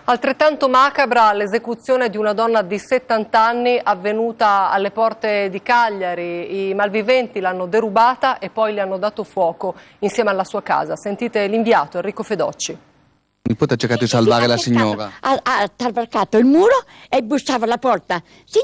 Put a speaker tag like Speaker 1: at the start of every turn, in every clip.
Speaker 1: Altrettanto macabra l'esecuzione di una donna di 70 anni avvenuta alle porte di Cagliari. I malviventi l'hanno derubata e poi le hanno dato fuoco insieme alla sua casa. Sentite l'inviato Enrico Fedocci.
Speaker 2: Il nipote ha cercato di salvare la signora.
Speaker 3: Ha attraversato il muro e bussava alla porta.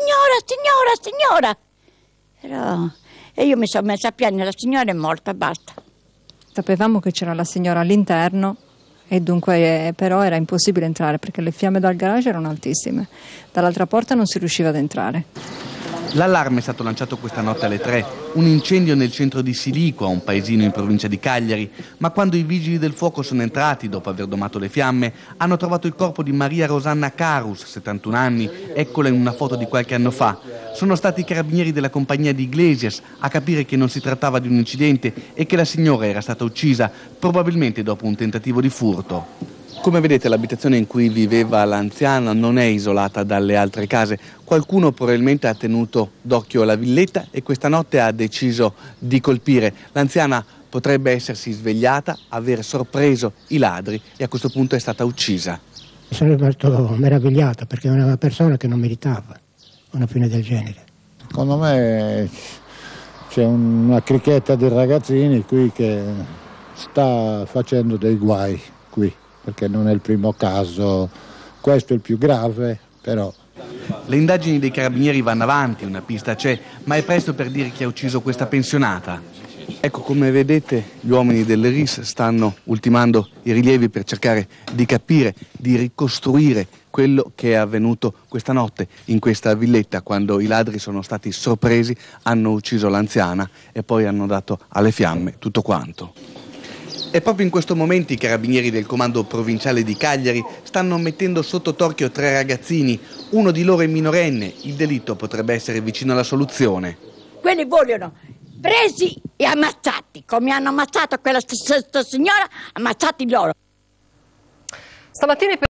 Speaker 3: Signora! Però e io mi sono messa a piangere, la signora è morta, basta.
Speaker 4: Sapevamo che c'era la signora all'interno e dunque però era impossibile entrare perché le fiamme dal garage erano altissime. Dall'altra porta non si riusciva ad entrare.
Speaker 2: L'allarme è stato lanciato questa notte alle 3, un incendio nel centro di Siliqua, un paesino in provincia di Cagliari, ma quando i vigili del fuoco sono entrati, dopo aver domato le fiamme, hanno trovato il corpo di Maria Rosanna Carus, 71 anni, eccola in una foto di qualche anno fa. Sono stati i carabinieri della compagnia di Iglesias a capire che non si trattava di un incidente e che la signora era stata uccisa, probabilmente dopo un tentativo di furto. Come vedete, l'abitazione in cui viveva l'anziana non è isolata dalle altre case. Qualcuno probabilmente ha tenuto d'occhio la villetta e questa notte ha deciso di colpire. L'anziana potrebbe essersi svegliata, aver sorpreso i ladri e a questo punto è stata uccisa.
Speaker 5: Sono rimasto meravigliato perché è una persona che non meritava una fine del genere.
Speaker 6: Secondo me c'è una cricchetta di ragazzini qui che sta facendo dei guai qui, perché non è il primo caso, questo è il più grave, però.
Speaker 2: Le indagini dei carabinieri vanno avanti, una pista c'è, ma è presto per dire chi ha ucciso questa pensionata. Ecco, come vedete, gli uomini delle RIS stanno ultimando i rilievi per cercare di capire, di ricostruire quello che è avvenuto questa notte in questa villetta, quando i ladri sono stati sorpresi, hanno ucciso l'anziana e poi hanno dato alle fiamme tutto quanto. E proprio in questo momento i carabinieri del comando provinciale di Cagliari stanno mettendo sotto torchio 3 ragazzini, uno di loro è minorenne, il delitto potrebbe essere vicino alla soluzione.
Speaker 3: Quelli vogliono presi e ammazzati, come hanno ammazzato quella stessa signora, ammazzati loro.
Speaker 1: Stamattina